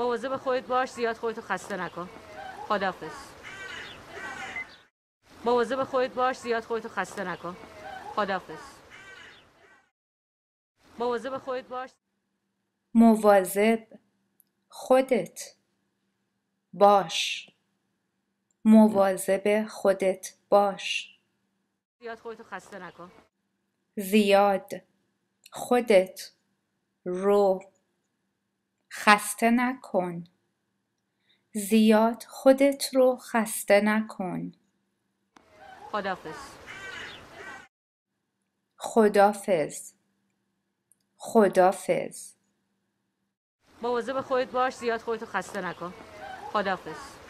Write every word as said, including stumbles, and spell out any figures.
مواظب خودت باش، زیاد خودتو خسته نکن. خداحافظ. مواظب خودت باش، زیاد خودتو خسته نکن. خداحافظ. مواظب خودت باش. مواظب خودت باش. مواظب خودت باش. زیاد خودتو خسته نکن. زیاد خودت رو خسته نکن. زیاد خودت رو خسته نکن. خداحافظ. خداحافظ. خداحافظ. مواظب خودت باش، زیاد خودتو خسته نکن. خداحافظ.